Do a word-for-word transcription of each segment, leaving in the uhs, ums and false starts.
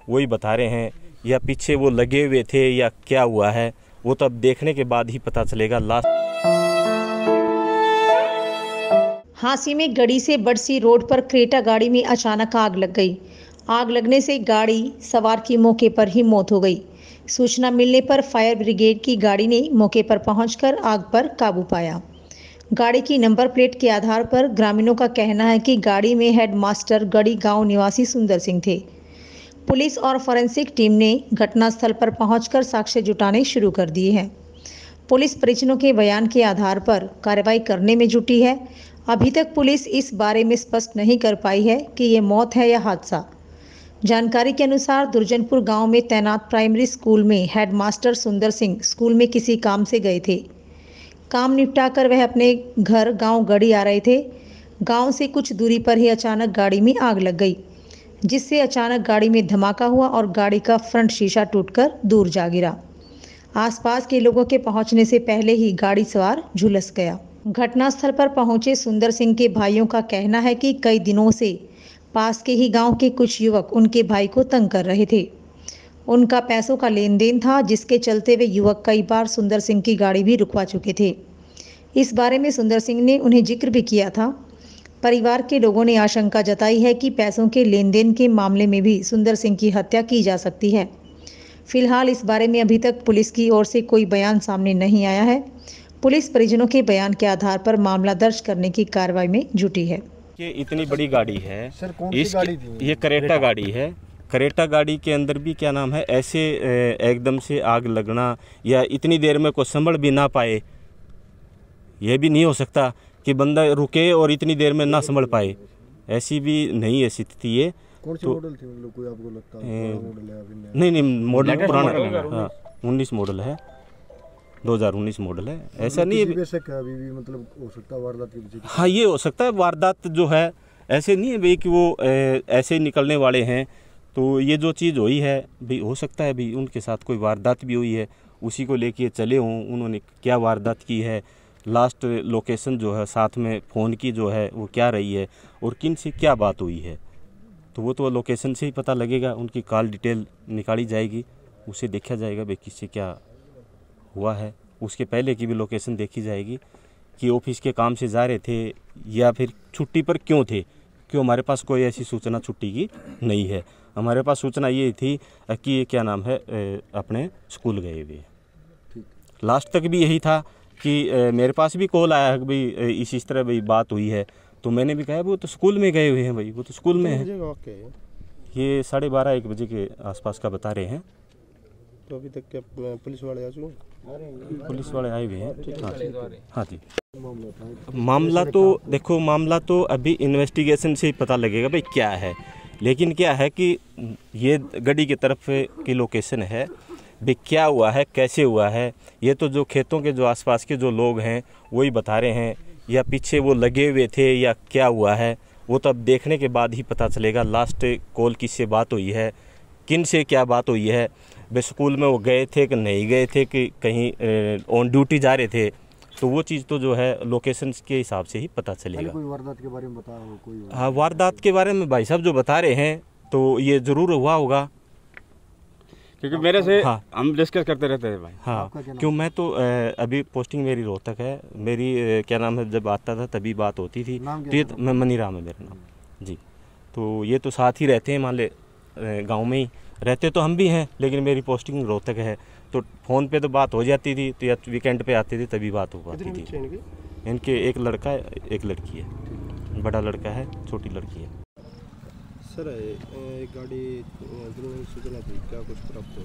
वही बता रहे हैं, या पीछे वो लगे हुए थे या क्या हुआ है, वो तो अब देखने के बाद ही पता चलेगा। लास्ट हांसी में गढ़ी से बड़सी रोड पर क्रेटा गाड़ी में अचानक आग लग गई। आग लगने से गाड़ी सवार की मौके पर ही मौत हो गई। सूचना मिलने पर फायर ब्रिगेड की गाड़ी ने मौके पर पहुंचकर आग पर काबू पाया। गाड़ी की नंबर प्लेट के आधार पर ग्रामीणों का कहना है कि गाड़ी में हेडमास्टर गढ़ी गांव निवासी सुंदर सिंह थे। पुलिस और फॉरेंसिक टीम ने घटनास्थल पर पहुंचकर साक्ष्य जुटाने शुरू कर दिए हैं। पुलिस परिजनों के बयान के आधार पर कार्रवाई करने में जुटी है। अभी तक पुलिस इस बारे में स्पष्ट नहीं कर पाई है कि ये मौत है या हादसा। जानकारी के अनुसार दुर्जनपुर गांव में तैनात प्राइमरी स्कूल में हेडमास्टर सुंदर सिंह स्कूल में किसी काम से गए थे। काम निपटाकर वह अपने घर गांव गढ़ी आ रहे थे। गांव से कुछ दूरी पर ही अचानक गाड़ी में आग लग गई, जिससे अचानक गाड़ी में धमाका हुआ और गाड़ी का फ्रंट शीशा टूटकर दूर जा गिरा। आसपास के लोगों के पहुंचने से पहले ही गाड़ी सवार झुलस गया। घटनास्थल पर पहुंचे सुंदर सिंह के भाइयों का कहना है कि कई दिनों से पास के ही गांव के कुछ युवक उनके भाई को तंग कर रहे थे। उनका पैसों का लेन देन था, जिसके चलते वे युवक कई बार सुंदर सिंह की गाड़ी भी रुकवा चुके थे। इस बारे में सुंदर सिंह ने उन्हें जिक्र भी किया था। परिवार के लोगों ने आशंका जताई है कि पैसों के लेन देन के मामले में भी सुंदर सिंह की हत्या की जा सकती है। फिलहाल इस बारे में अभी तक पुलिस की ओर से कोई बयान सामने नहीं आया है। पुलिस परिजनों के बयान के आधार पर मामला दर्ज करने की कार्रवाई में जुटी है। ये इतनी बड़ी गाड़ी है सर, कौन सी गाड़ी थी? ये करेटा गाड़ी है। करेटा गाड़ी के अंदर भी क्या नाम है, ऐसे एकदम से आग लगना या इतनी देर में कोई संभल भी ना पाए, यह भी नहीं हो सकता कि बंदा रुके और इतनी देर में ना संभल पाए, ऐसी भी नहीं है स्थिति। ये कौन सी तो, मॉडल थी, मतलब कोई आपको लगता है मॉडल है अभी? नहीं नहीं मॉडल पुराना, हाँ उन्नीस मॉडल है, दो हज़ार उन्नीस मॉडल है। ऐसा नहीं है अभी भी मतलब हो सकता है वारदात के पीछे। हाँ ये हो सकता है वारदात जो है, ऐसे नहीं है भाई कि वो ऐसे ही निकलने वाले हैं। तो ये जो चीज़ हुई है भाई, हो सकता है भाई उनके साथ कोई वारदात भी हुई है, उसी को लेके चले हों। उन्होंने क्या वारदात की है, लास्ट लोकेशन जो है साथ में फ़ोन की जो है वो क्या रही है और किन से क्या बात हुई है, तो वो तो लोकेशन से ही पता लगेगा। उनकी कॉल डिटेल निकाली जाएगी, उसे देखा जाएगा भाई किससे क्या हुआ है। उसके पहले की भी लोकेशन देखी जाएगी कि ऑफिस के काम से जा रहे थे या फिर छुट्टी पर क्यों थे। क्यों हमारे पास कोई ऐसी सूचना छुट्टी की नहीं है। हमारे पास सूचना ये थी कि ये क्या नाम है अपने स्कूल गए हुए। लास्ट तक भी यही था कि मेरे पास भी कॉल आया कि भाई इस इस तरह भाई बात हुई है, तो मैंने भी कहा वो तो स्कूल में गए हुए हैं भाई, वो तो स्कूल में है। ये साढ़े बारह एक बजे के आसपास का बता रहे हैं। तो अभी तक क्या पुलिस वाले आ चुके हैं? पुलिस वाले आए हुए हैं। हाँ जी, मामला तो देखो, मामला तो अभी इन्वेस्टिगेशन से ही पता लगेगा भाई क्या है। लेकिन क्या है कि ये गढ़ी की तरफ की लोकेशन है भाई, क्या हुआ है कैसे हुआ है ये तो जो खेतों के जो आसपास के जो लोग हैं वही बता रहे हैं, या पीछे वो लगे हुए थे या क्या हुआ है, वो तो अब देखने के बाद ही पता चलेगा। लास्ट कॉल किससे बात हुई है, किन से क्या बात हुई है, वे स्कूल में वो गए थे कि नहीं गए थे, कि कहीं ऑन ड्यूटी जा रहे थे, तो वो चीज़ तो जो है लोकेशन के हिसाब से ही पता चलेगा। कोई वारदात के बारे में बता हो कोई? हाँ वारदात के बारे में भाई साहब जो बता रहे हैं तो ये ज़रूर हुआ होगा, क्योंकि मेरे से हाँ हम डिस्कस करते रहते हैं भाई। हाँ क्यों मैं तो अभी पोस्टिंग मेरी रोहतक है, मेरी क्या नाम है जब आता था तभी बात होती थी। तो ये मैं मनीराम है मेरा नाम जी। तो ये तो साथ ही रहते हैं, मान ले गाँव में ही रहते तो हम भी हैं, लेकिन मेरी पोस्टिंग रोहतक है। तो फ़ोन पे तो बात हो जाती थी, तो या वीकेंड पे आती थी तभी बात हो पाती थी। इनके एक लड़का है एक लड़की है, बड़ा लड़का है छोटी लड़की है। सर एक गाड़ी सूचना थी, क्या कुछ प्राप्त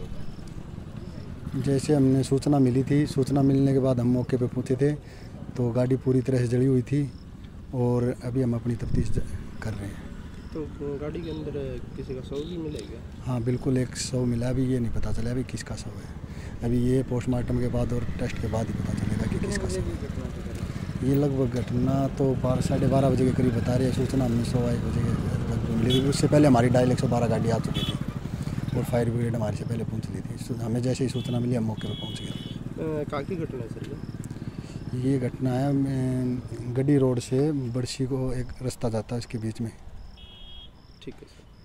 हुआ? जैसे हमने सूचना मिली थी, सूचना मिलने के बाद हम मौके पे पहुंचे थे तो गाड़ी पूरी तरह से जड़ी हुई थी और अभी हम अपनी तफ्तीश कर रहे हैं। तो गाड़ी के अंदर किसी का शव भी मिलेगा? हाँ बिल्कुल, एक शव मिला, अभी ये नहीं पता चला अभी किसका शव है। अभी ये पोस्टमार्टम के बाद और टेस्ट के बाद ही पता चलेगा कि किसका शव है। ये लगभग घटना तो बारह साढ़े बारह बजे के करीब बता रही है सूचना, हमने सवा एक बजे के लगभग मिली थी। उससे पहले हमारी डायल एक सौ बारह गाड़ी आ चुकी थी और फायर ब्रिगेड हमारे से पहले पहुँच गई थी। हमें जैसे ही सूचना मिली हम मौके पर पहुँच गए थे। कहाँ की घटना है सर? ये घटना है गढ़ी रोड से बड़सी को एक रास्ता जाता है, इसके बीच में। ठीक है सर।